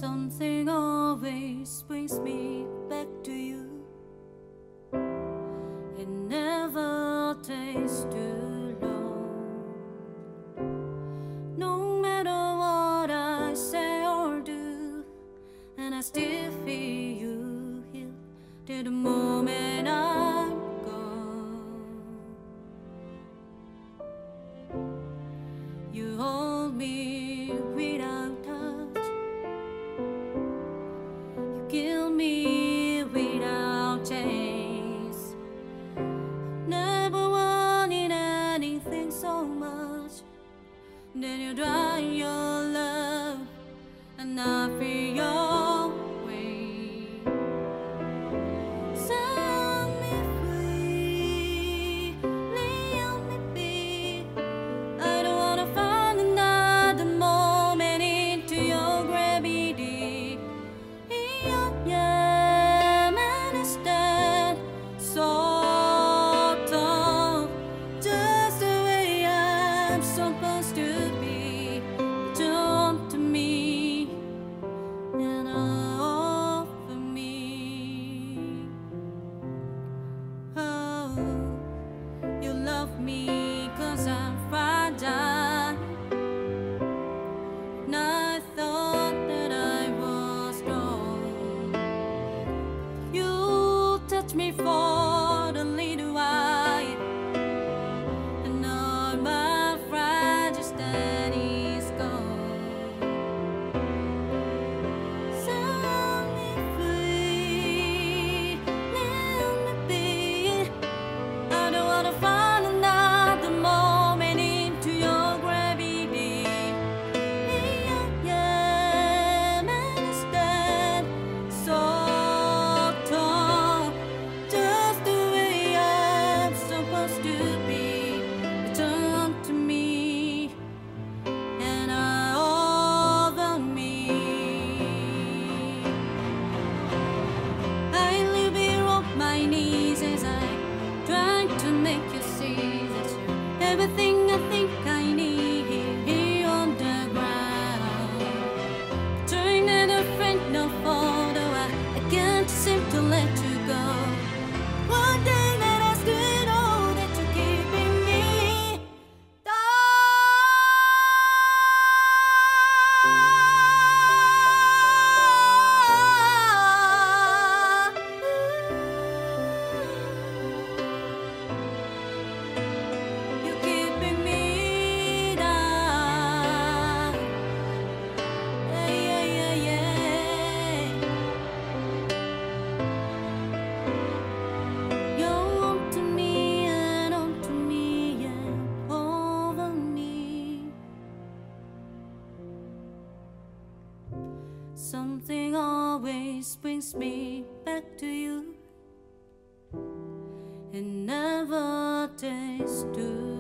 Something always brings me back to you. It never takes too long. No matter what I say or do, and I still feel you here till the moment I'm gone. You hold me without touch, you kill me without chase. Never wanted anything so much. Then you dry your love, and I feel your way. Set me free, let me be. I don't wanna find another moment into your gravity. Yeah, man, is that so tall, just the way I'm supposed to be. Jump to me and offer me. Oh, you love me 'cause I'm fragile, and I thought that I was wrong. You touch me for a little while, and all my fragile stand is gone. Set me free, let me be. I don't wanna find another moment into your gravity. Yeah, man, is that so tall, just the way I'm supposed to be. Return to me and I over me. I live here on my knees as I try to make you see that you're everything I think I need here on the ground. Trying to defend no photo, I can't seem to let you go. One day that I still know that you're keeping me down. You're keeping me down. Yeah. You're onto me and over me. Something always brings me back to you. It never tastes too